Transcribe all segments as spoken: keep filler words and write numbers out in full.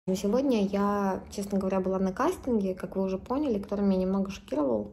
Сегодня я, честно говоря, была на кастинге, как вы уже поняли, который меня немного шокировал.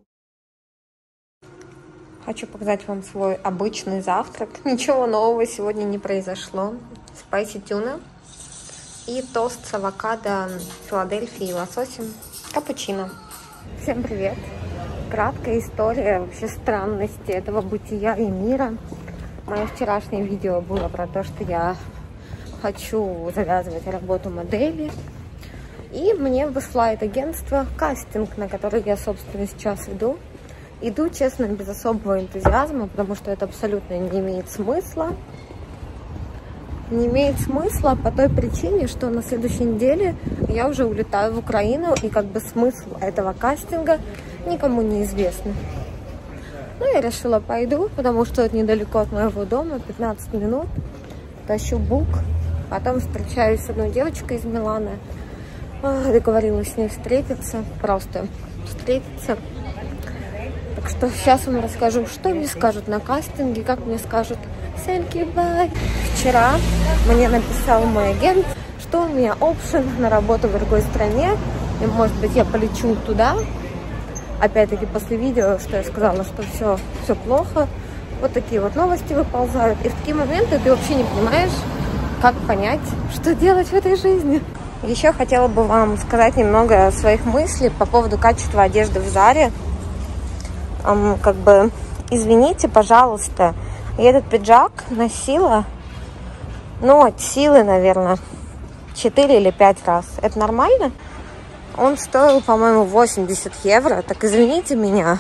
Хочу показать вам свой обычный завтрак. Ничего нового сегодня не произошло. Спайси тюна и тост с авокадо, Филадельфией и лососем. Капучино. Всем привет! Краткая история вообще странности этого бытия и мира. Мое вчерашнее видео было про то, что я хочу завязывать работу модели. И мне высылает агентство кастинг, на который я, собственно, сейчас иду. Иду, честно, без особого энтузиазма, потому что это абсолютно не имеет смысла. Не имеет смысла по той причине, что на следующей неделе я уже улетаю в Украину, и как бы смысл этого кастинга никому не известен. Ну, я решила, пойду, потому что это недалеко от моего дома, пятнадцать минут. Тащу бук. Потом встречаюсь с одной девочкой из Милана. Договорилась с ней встретиться. Просто встретиться. Так что сейчас вам расскажу, что мне скажут на кастинге, как мне скажут thank you, bye. Вчера мне написал мой агент, что у меня опшен на работу в другой стране. И, может быть, я полечу туда. Опять-таки, после видео, что я сказала, что все, все плохо. Вот такие вот новости выползают. И в такие моменты ты вообще не понимаешь, как понять, что делать в этой жизни. Еще хотела бы вам сказать немного своих мыслей по поводу качества одежды в Заре. Um, как бы, извините, пожалуйста, я этот пиджак носила, ну, от силы, наверное, четыре или пять раз. Это нормально? Он стоил, по-моему, восемьдесят евро. Так извините меня.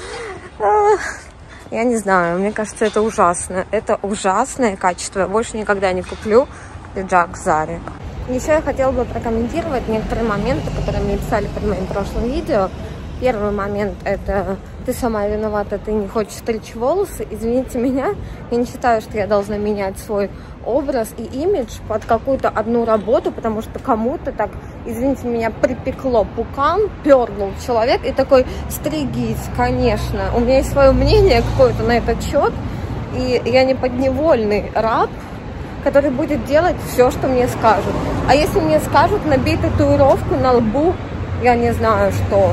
Я не знаю, мне кажется, это ужасно. Это ужасное качество. Я больше никогда не куплю пиджак в Заре. Еще я хотела бы прокомментировать некоторые моменты, которые мне писали под моим прошлым видео. Первый момент – это ты сама виновата, ты не хочешь стричь волосы. Извините меня, я не считаю, что я должна менять свой образ и имидж под какую-то одну работу, потому что кому-то так, извините меня, припекло пукан, пернул человек и такой: стригись, конечно. У меня есть свое мнение какое-то на этот счет, и я не подневольный раб, который будет делать все, что мне скажут. А если мне скажут набить татуировку на лбу, я не знаю что.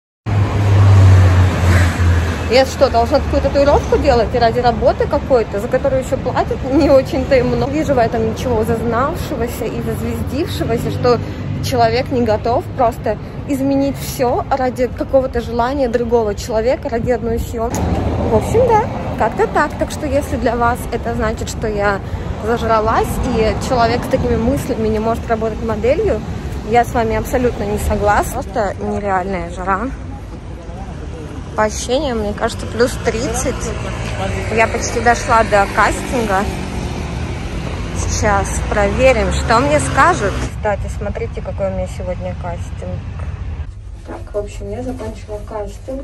Я что, должна какую-то татуировку делать ради работы какой-то, за которую еще платят не очень-то и много. Не вижу в этом ничего зазнавшегося и зазвездившегося, что человек не готов просто изменить все ради какого-то желания другого человека, ради одной съемки. В общем, да, как-то так. Так что если для вас это значит, что я зажралась, и человек с такими мыслями не может работать моделью, я с вами абсолютно не согласна. Просто нереальная жара. По ощущениям, мне кажется, плюс тридцать. Я почти дошла до кастинга. Сейчас проверим, что мне скажут. Кстати, смотрите, какой у меня сегодня кастинг. Так, в общем, я закончила кастинг.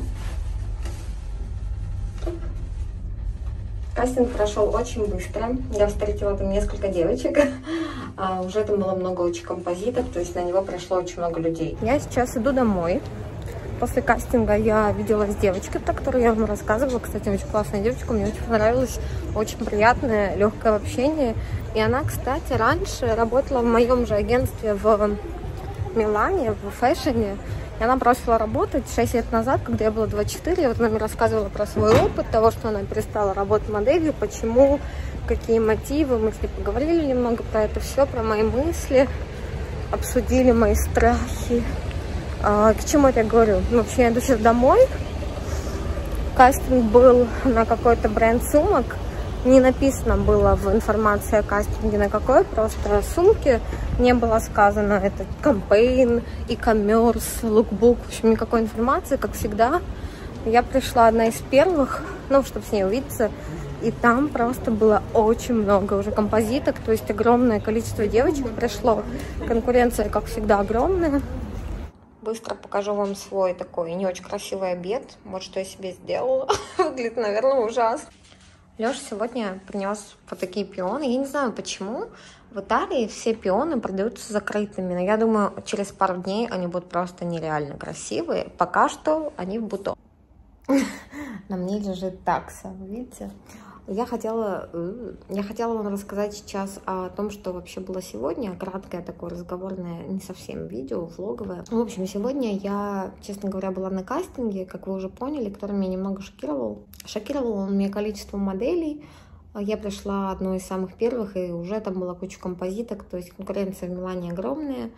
Кастинг прошел очень быстро. Я встретила там несколько девочек. А уже там было много очень композиток, то есть на него пришло очень много людей. Я сейчас иду домой. После кастинга я виделась с девочкой, про которую я вам рассказывала. Кстати, очень классная девочка, мне очень понравилась. Очень приятное, легкое общение. И она, кстати, раньше работала в моем же агентстве в Милане, в фэшне. И она бросила работать шесть лет назад, когда я была двадцать четыре. Вот она мне рассказывала про свой опыт, того, что она перестала работать моделью, почему, какие мотивы. Мы с ней поговорили немного про это все, про мои мысли, обсудили мои страхи. А, к чему это я говорю? Вообще, я иду сейчас домой. Кастинг был на какой-то бренд сумок. Не написано было в информации о кастинге на какой, просто сумки. Не было сказано, это кампейн, e-commerce, лукбук. В общем, никакой информации, как всегда. Я пришла одна из первых, ну, чтобы с ней увидеться. И там просто было очень много уже композиток. То есть огромное количество девочек пришло. Конкуренция, как всегда, огромная. Быстро покажу вам свой такой не очень красивый обед. Вот что я себе сделала. Выглядит, наверное, ужасно. Леша сегодня принес вот такие пионы. Я не знаю, почему в Италии все пионы продаются закрытыми. Но я думаю, через пару дней они будут просто нереально красивые. Пока что они в бутон. На мне лежит такса, видите? Я хотела, я хотела вам рассказать сейчас о том, что вообще было сегодня. Краткое такое разговорное, не совсем видео, влоговое. В общем, сегодня я, честно говоря, была на кастинге, как вы уже поняли, который меня немного шокировал. Шокировал он меня количеством моделей. Я пришла одной из самых первых, и уже там была куча композиток, то есть конкуренция в Милане огромная.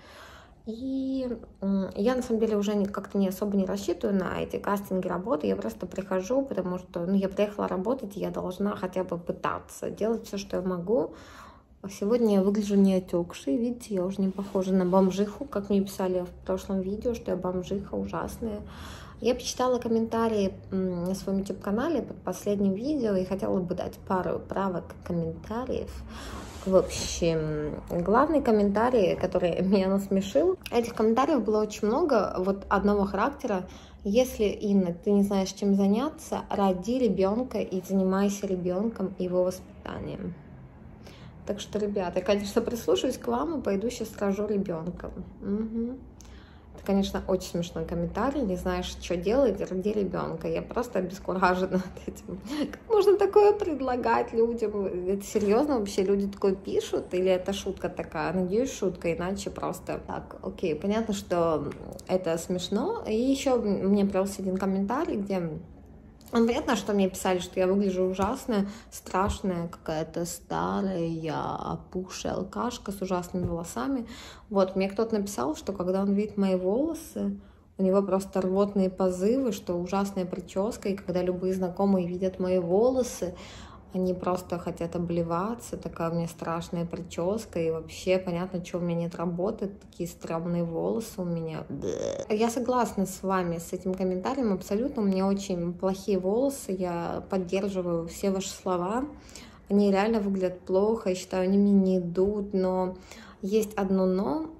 И я, на самом деле, уже как-то не особо не рассчитываю на эти кастинги работы. Я просто прихожу, потому что ну, я приехала работать, и я должна хотя бы пытаться делать все, что я могу. Сегодня я выгляжу не отекшей. Видите, я уже не похожа на бомжиху, как мне писали в прошлом видео, что я бомжиха ужасная. Я почитала комментарии на своем YouTube-канале под последним видео и хотела бы дать пару правок комментариев. В общем, главный комментарий, который меня насмешил, этих комментариев было очень много, вот одного характера. Если, Инна, ты не знаешь, чем заняться, роди ребенка и занимайся ребенком и его воспитанием. Так что, ребята, я, конечно, прислушаюсь к вам и пойду сейчас рожу ребенка. Угу. Это, конечно, очень смешной комментарий. Не знаешь, что делать, роди ребенка. Я просто обескуражена от этим. Как можно такое предлагать людям? Это серьезно вообще люди такое пишут? Или это шутка такая? Надеюсь, шутка, иначе просто так. Окей, понятно, что это смешно. И еще мне привелся один комментарий, где... Ну, понятно, что мне писали, что я выгляжу ужасно, страшная, какая-то старая, опухшая алкашка с ужасными волосами. Вот, мне кто-то написал, что когда он видит мои волосы, у него просто рвотные позывы, что ужасная прическа, и когда любые знакомые видят мои волосы, они просто хотят обливаться, такая у меня страшная прическа, и вообще понятно, что у меня нет работы, такие стрёмные волосы у меня. Я согласна с вами, с этим комментарием, абсолютно, у меня очень плохие волосы, я поддерживаю все ваши слова, они реально выглядят плохо, я считаю, они мне не идут, но есть одно но,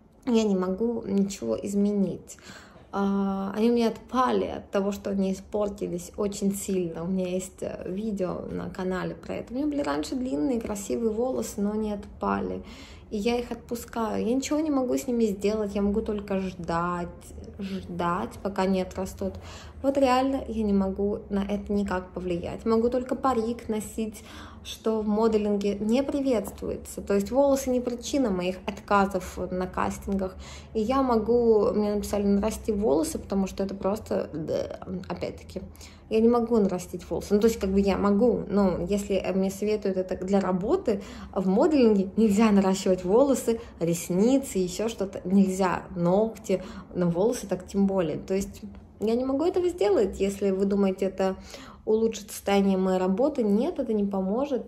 я не могу ничего изменить. Они у меня отпали от того, что они испортились очень сильно. У меня есть видео на канале про это. У меня были раньше длинные красивые волосы, но они отпали. И я их отпускаю. Я ничего не могу с ними сделать. Я могу только ждать, ждать, пока не отрастут. Вот реально я не могу на это никак повлиять. Могу только парик носить, что в моделинге не приветствуется. То есть волосы не причина моих отказов на кастингах. И я могу, мне написали, нарасти волосы, потому что это просто, да, опять-таки, я не могу нарастить волосы. Ну, то есть, как бы я могу, но если мне советуют это для работы, в моделинге нельзя наращивать волосы, ресницы, еще что-то. Нельзя, ногти, на волосы так тем более. То есть я не могу этого сделать, если вы думаете, это улучшит состояние моей работы. Нет, это не поможет.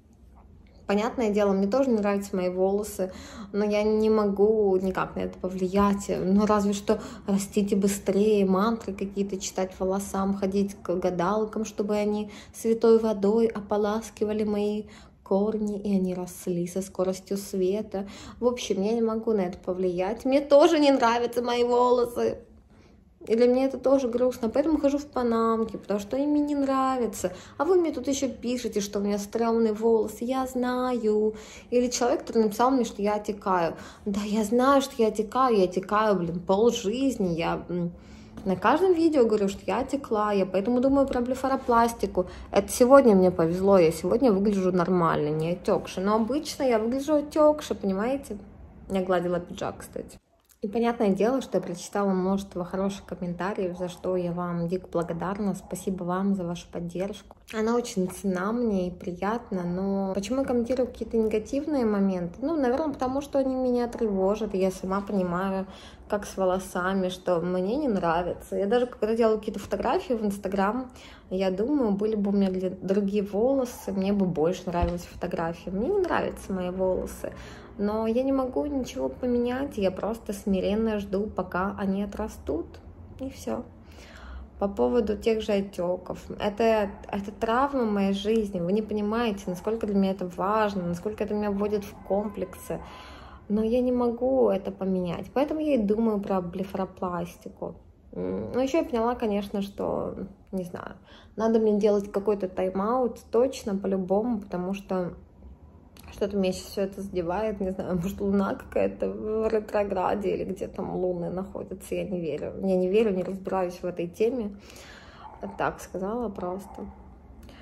Понятное дело, мне тоже не нравятся мои волосы, но я не могу никак на это повлиять. Ну, разве что растите быстрее, мантры какие-то читать волосам, ходить к гадалкам, чтобы они святой водой ополаскивали мои корни, и они росли со скоростью света. В общем, я не могу на это повлиять. Мне тоже не нравятся мои волосы. И для меня это тоже грустно, поэтому хожу в панамке, потому что они мне не нравятся. А вы мне тут еще пишете, что у меня стрёмные волосы. Я знаю. Или человек, который написал мне, что я отекаю. Да, я знаю, что я отекаю. Я отекаю, блин, полжизни. Я на каждом видео говорю, что я отекла. Я поэтому думаю про блефаропластику. Это сегодня мне повезло. Я сегодня выгляжу нормально, не отекши. Но обычно я выгляжу отекши, понимаете? Я гладила пиджак, кстати. И понятное дело, что я прочитала множество хороших комментариев, за что я вам дико благодарна. Спасибо вам за вашу поддержку. Она очень ценна мне и приятна, но почему я комментирую какие-то негативные моменты? Ну, наверное, потому что они меня тревожат, и я сама понимаю, как с волосами, что мне не нравится. Я даже, когда делаю какие-то фотографии в Инстаграм, я думаю, были бы у меня другие волосы, мне бы больше нравились фотографии. Мне не нравятся мои волосы. Но я не могу ничего поменять, я просто смиренно жду, пока они отрастут, и все. По поводу тех же отеков, это, это травма моей жизни, вы не понимаете, насколько для меня это важно, насколько это меня вводит в комплексы, но я не могу это поменять, поэтому я и думаю про блефаропластику. Ну, еще я поняла, конечно, что, не знаю, надо мне делать какой-то тайм-аут точно, по-любому, потому что что-то меня сейчас все это задевает, не знаю, может, луна какая-то в ретрограде или где там луны находятся, я не верю. Я не верю, не разбираюсь в этой теме. Так сказала просто.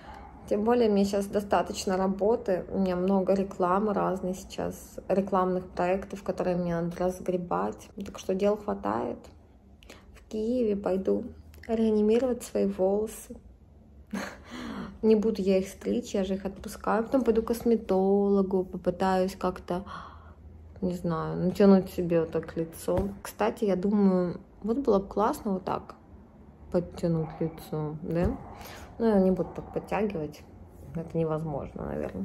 Тем более, мне сейчас достаточно работы, у меня много рекламы разной сейчас, рекламных проектов, которые мне надо разгребать. Так что дел хватает. В Киеве пойду реанимировать свои волосы. Не буду я их стричь, я же их отпускаю. Потом пойду к косметологу, попытаюсь как-то, не знаю, натянуть себе вот так лицо. Кстати, я думаю, вот было бы классно вот так подтянуть лицо, да? Ну, я не буду так подтягивать. Это невозможно, наверное.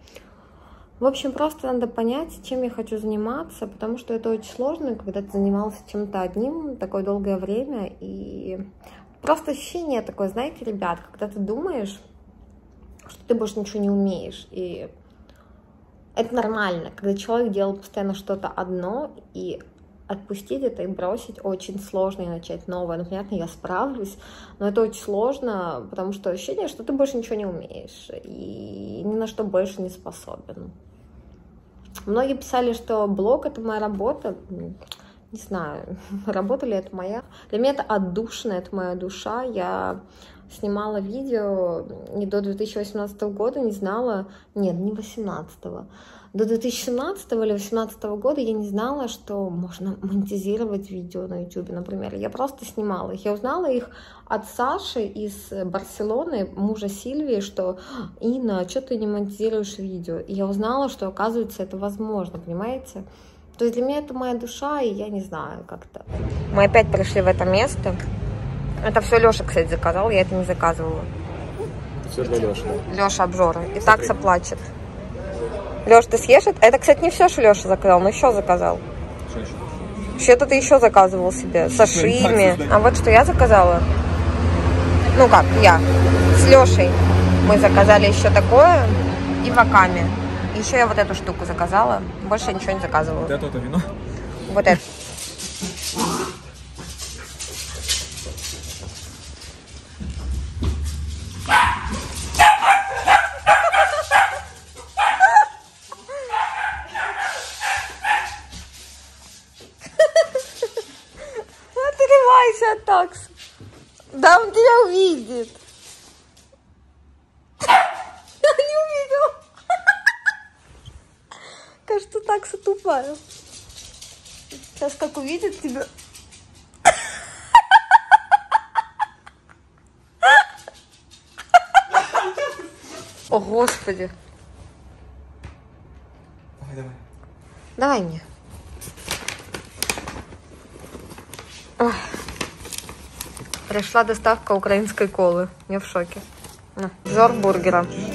В общем, просто надо понять, чем я хочу заниматься, потому что это очень сложно, когда ты занимался чем-то одним такое долгое время. И просто ощущение такое, знаете, ребят, когда ты думаешь, что ты больше ничего не умеешь. И это нормально, когда человек делает постоянно что-то одно, и отпустить это и бросить очень сложно и начать новое. Ну, понятно, я справлюсь, но это очень сложно, потому что ощущение, что ты больше ничего не умеешь и ни на что больше не способен. Многие писали, что блог — это моя работа. Не знаю, работа ли это моя. Для меня это отдушина, это моя душа. Я снимала видео не до две тысячи восемнадцатого года, не знала, нет, не восемнадцатого. До две тысячи семнадцатого или восемнадцатого года я не знала, что можно монетизировать видео на YouTube, например. Я просто снимала их. Я узнала их от Саши из Барселоны, мужа Сильвии, что: Инна, что ты не монетизируешь видео? И я узнала, что, оказывается, это возможно, понимаете? То есть для меня это моя душа, и я не знаю как-то. Мы опять пришли в это место. Это все Леша, кстати, заказал, я это не заказывала. Все для Леши. Леша обжора. И такса плачет. Леш, ты съешь это? Это, кстати, не все, что Леша заказал, но еще заказал. Что еще? Что-то ты еще заказывал себе. Сашими. А вот что я заказала. Ну как, я. С Лешей мы заказали еще такое и ваками. Еще я вот эту штуку заказала. Больше я ничего не заказывала. Вот это, это вино? Вот это. Отрывайся от такса. Да, он тебя увидит. Не увидел. Кажется, такса тупая. Сейчас как увидит тебя. О, Господи. Давай, давай. Давай мне. Ой. Пришла доставка украинской колы. Я в шоке. На. Зор бургера.